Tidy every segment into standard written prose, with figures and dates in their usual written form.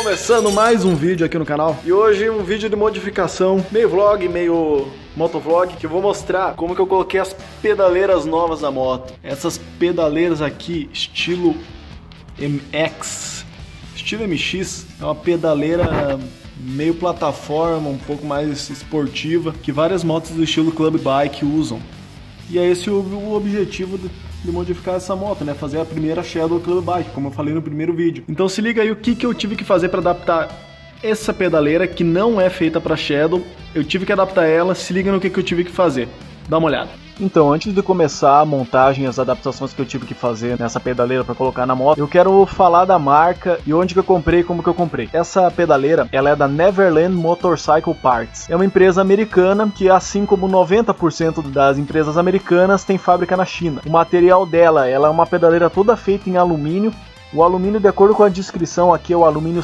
Começando mais um vídeo aqui no canal. E hoje um vídeo de modificação, meio vlog, meio motovlog, que eu vou mostrar como que eu coloquei as pedaleiras novas da moto. Essas pedaleiras aqui, estilo MX, estilo MX, é uma pedaleira meio plataforma, um pouco mais esportiva, que várias motos do estilo Club Bike usam. E é esse o objetivo de modificar essa moto, né? Fazer a primeira Shadow Club Bike, como eu falei no primeiro vídeo. Então se liga aí o que eu tive que fazer para adaptar essa pedaleira, que não é feita para Shadow. Eu tive que adaptar ela, se liga no que eu tive que fazer. Dá uma olhada. Então, antes de começar a montagem e as adaptações que eu tive que fazer nessa pedaleira para colocar na moto, eu quero falar da marca e onde que eu comprei e como que eu comprei. Essa pedaleira, ela é da Neverland Motorcycle Parts. É uma empresa americana que, assim como 90% das empresas americanas, tem fábrica na China. O material dela, ela é uma pedaleira toda feita em alumínio. O alumínio, de acordo com a descrição aqui, é o alumínio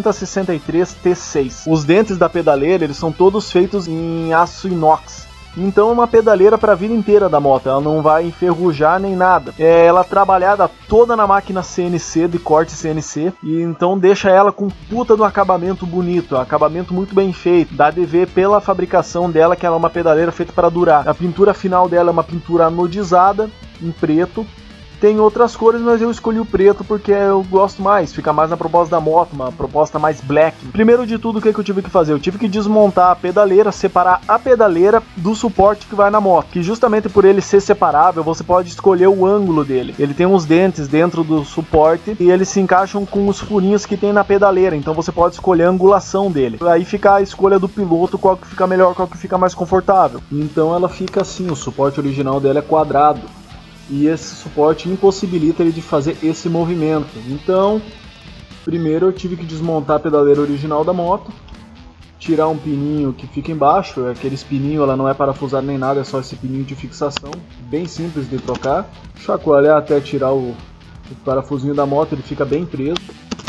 6063 T6. Os dentes da pedaleira, eles são todos feitos em aço inox. Então é uma pedaleira para a vida inteira da moto, ela não vai enferrujar nem nada. Ela é trabalhada toda na máquina CNC, de corte CNC, e então deixa ela com puta do acabamento bonito, acabamento muito bem feito. Dá de ver pela fabricação dela que ela é uma pedaleira feita para durar. A pintura final dela é uma pintura anodizada, em preto. Tem outras cores, mas eu escolhi o preto porque eu gosto mais, fica mais na proposta da moto, uma proposta mais black. Primeiro de tudo, o que eu tive que fazer? Eu tive que desmontar a pedaleira, separar a pedaleira do suporte que vai na moto, que justamente por ele ser separável, você pode escolher o ângulo dele. Ele tem uns dentes dentro do suporte e eles se encaixam com os furinhos que tem na pedaleira, então você pode escolher a angulação dele. Aí fica a escolha do piloto, qual que fica melhor, qual que fica mais confortável. Então ela fica assim, o suporte original dela é quadrado. E esse suporte impossibilita ele de fazer esse movimento. Então, primeiro eu tive que desmontar a pedaleira original da moto, tirar um pininho que fica embaixo, aqueles pininhos, ela não é parafusada nem nada, é só esse pininho de fixação, bem simples de trocar. Chacoalhar até tirar o parafusinho da moto, ele fica bem preso.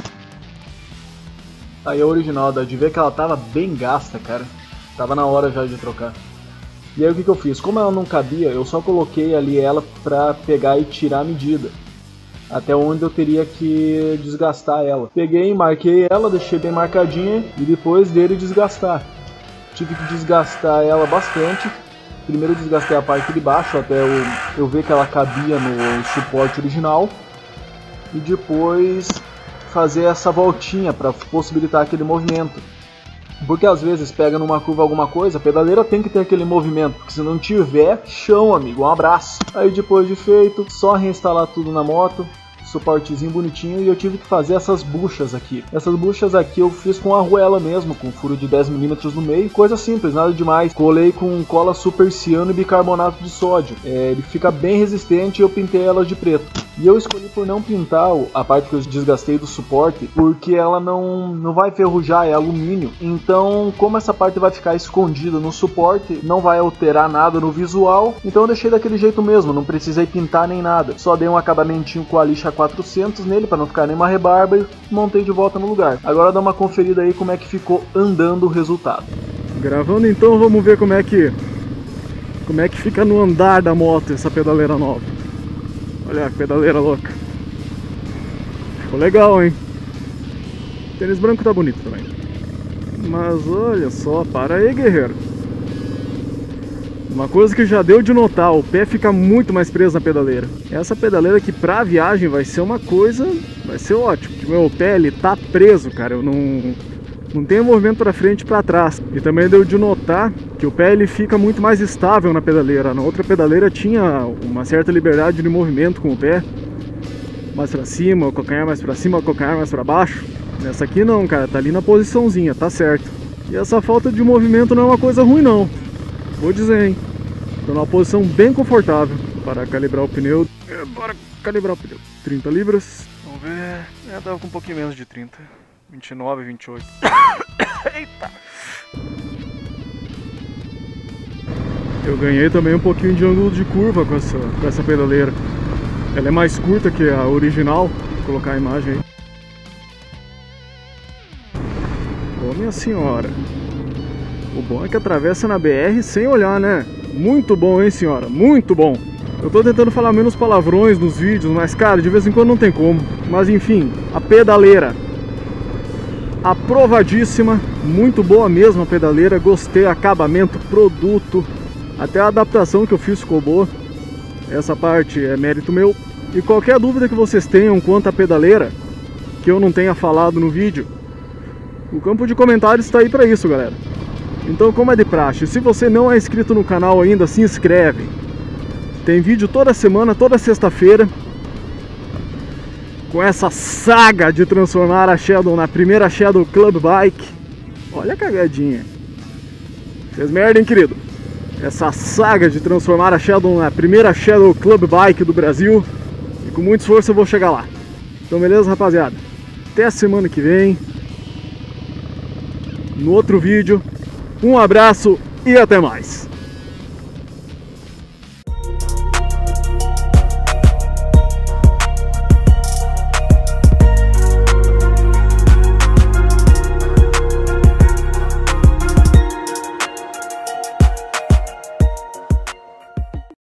Aí a original, dá de ver que ela tava bem gasta, cara, tava na hora já de trocar. E aí o que eu fiz? Como ela não cabia, eu só coloquei ali ela pra pegar e tirar a medida. Até onde eu teria que desgastar ela. Peguei, marquei ela, deixei bem marcadinha e depois dele desgastar. Tive que desgastar ela bastante. Primeiro desgastei a parte de baixo até eu ver que ela cabia no suporte original. E depois fazer essa voltinha para possibilitar aquele movimento. Porque às vezes pega numa curva alguma coisa, a pedaleira tem que ter aquele movimento, porque se não tiver, chão, amigo, um abraço. Aí depois de feito, só reinstalar tudo na moto, suportezinho bonitinho, e eu tive que fazer essas buchas aqui. Essas buchas aqui eu fiz com arruela mesmo, com furo de 10 mm no meio, coisa simples, nada demais. Colei com cola super ciano e bicarbonato de sódio. Ele fica bem resistente e eu pintei ela de preto. E eu escolhi por não pintar a parte que eu desgastei do suporte, porque ela não vai enferrujar, é alumínio. Então, como essa parte vai ficar escondida no suporte, não vai alterar nada no visual. Então eu deixei daquele jeito mesmo, não precisei pintar nem nada. Só dei um acabamentinho com a lixa 400 nele, para não ficar nenhuma rebarba, e montei de volta no lugar. Agora dá uma conferida aí como é que ficou andando o resultado. Gravando então, vamos ver como é que fica no andar da moto essa pedaleira nova. Olha a pedaleira louca. Ficou legal, hein? O tênis branco tá bonito também. Mas olha só, para aí, guerreiro. Uma coisa que já deu de notar, o pé fica muito mais preso na pedaleira. Essa pedaleira aqui pra viagem vai ser uma coisa, vai ser ótimo. Porque o meu pé, ele tá preso, cara. Eu não tenho movimento pra frente e pra trás. E também deu de notar que o pé ele fica muito mais estável na pedaleira. Na outra pedaleira tinha uma certa liberdade de movimento com o pé. Mais pra cima, o calcanhar mais pra cima, o calcanhar mais pra baixo. Nessa aqui não, cara, tá ali na posiçãozinha, tá certo. E essa falta de movimento não é uma coisa ruim não. Vou dizer, hein. Tô numa posição bem confortável para calibrar o pneu. Bora calibrar o pneu. 30 libras. Vamos ver. Dava com um pouquinho menos de 30. 29, 28. Eita! Eu ganhei também um pouquinho de ângulo de curva com essa pedaleira. Ela é mais curta que a original. Vou colocar a imagem aí. Ô minha senhora. O bom é que atravessa na BR sem olhar, né? Muito bom, hein, senhora? Muito bom! Eu tô tentando falar menos palavrões nos vídeos, mas, cara, de vez em quando não tem como. Mas, enfim, a pedaleira. aprovadíssima, muito boa mesmo a pedaleira, gostei, acabamento, produto, até a adaptação que eu fiz ficou boa. Essa parte é mérito meu. E qualquer dúvida que vocês tenham quanto à pedaleira, que eu não tenha falado no vídeo, o campo de comentários está aí para isso, galera. Então, como é de praxe, se você não é inscrito no canal ainda, se inscreve. Tem vídeo toda semana, toda sexta-feira, com essa saga de transformar a Shadow na primeira Shadow Club Bike. Olha a cagadinha. Fez merda, hein, querido? Essa saga de transformar a Shadow na primeira Shadow Club Bike do Brasil. E com muito esforço eu vou chegar lá. Então, beleza, rapaziada? Até a semana que vem, no outro vídeo. Um abraço e até mais.